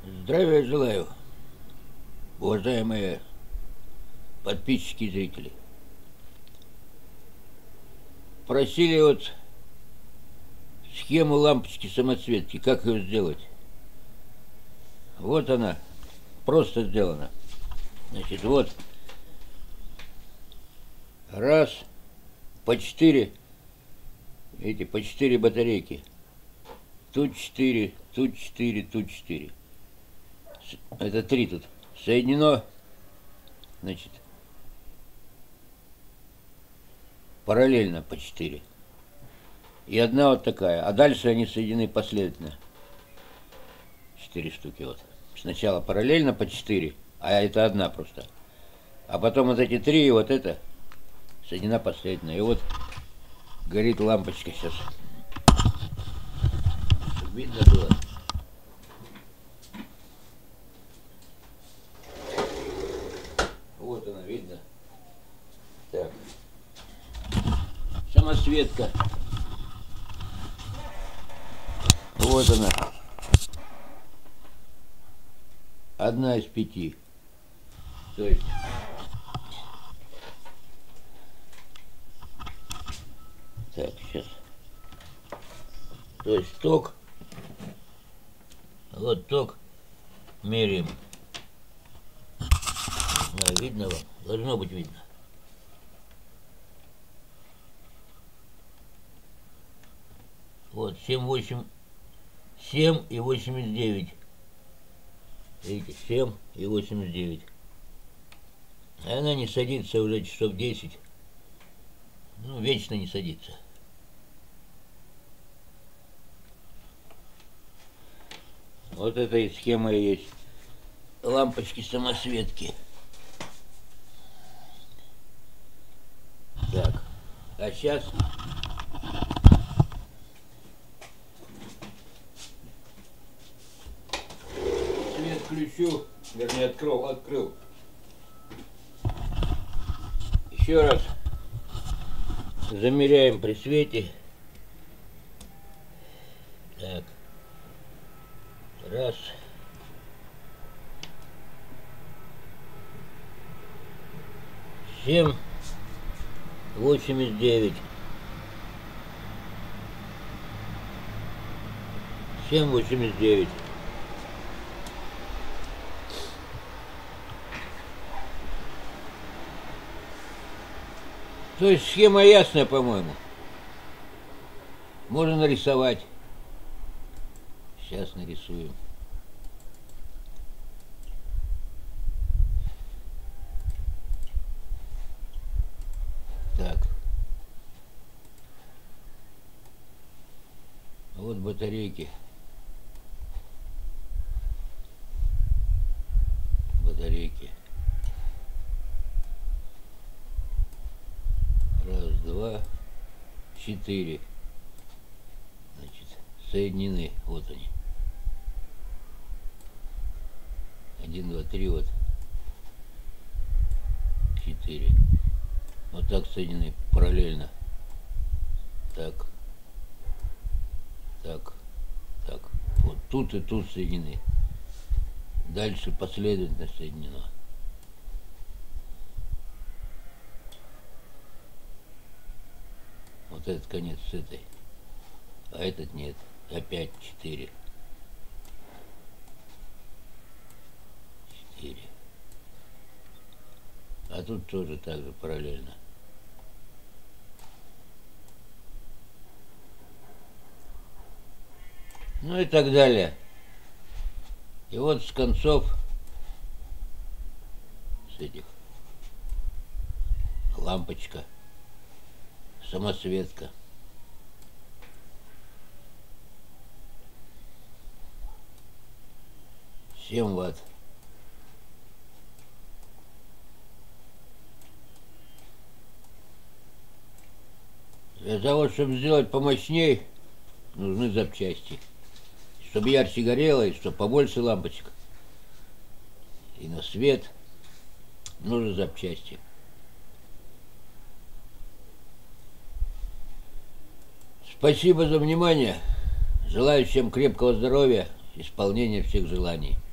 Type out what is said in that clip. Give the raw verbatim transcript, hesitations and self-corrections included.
Здравия желаю, уважаемые подписчики и зрители. Просили вот схему лампочки самоцветки, как ее сделать. Вот она, просто сделана. Значит, вот раз по четыре, видите, по четыре батарейки. Тут четыре, тут четыре, тут четыре. Это три тут. Соединено, значит, параллельно по четыре. И одна вот такая. А дальше они соединены последовательно. Четыре штуки вот. Сначала параллельно по четыре, а это одна просто. А потом вот эти три и вот это соединена последовательно. И вот горит лампочка сейчас. Чтобы видно было. Вот она, видно. Так. Самосветка. Вот она. Одна из пяти. То есть так, сейчас. То есть ток. Вот ток меряем. Да, видно вам? Должно быть видно. Вот, семь, восемь, семь и восемьдесят девять. Видите, семь и восемьдесят девять. А она не садится уже часов десять. Ну, вечно не садится. Вот эта и схема есть. Лампочки самосветки. Так, а сейчас свет включу, вернее открыл, открыл. Еще раз замеряем при свете. Так, раз. Семь. восемьдесят девять. семь восемьдесят девять. То есть схема ясная, по-моему. Можно нарисовать. Сейчас нарисуем. Так. Вот батарейки. Батарейки. Раз, два, четыре. Значит, соединены. Вот они. Один, два, три, вот. Четыре. Вот так соединены параллельно. Так. Так. Так. Вот тут и тут соединены. Дальше последовательно соединено. Вот этот конец с этой. А этот нет. Опять четыре. Четыре. А тут тоже так же параллельно. Ну и так далее. И вот с концов с этих лампочка, самосветка. семь ватт. Для того, чтобы сделать помощней, нужны запчасти. Чтобы ярче горело, и чтобы побольше лампочек. И на свет нужны запчасти. Спасибо за внимание. Желаю всем крепкого здоровья, исполнения всех желаний.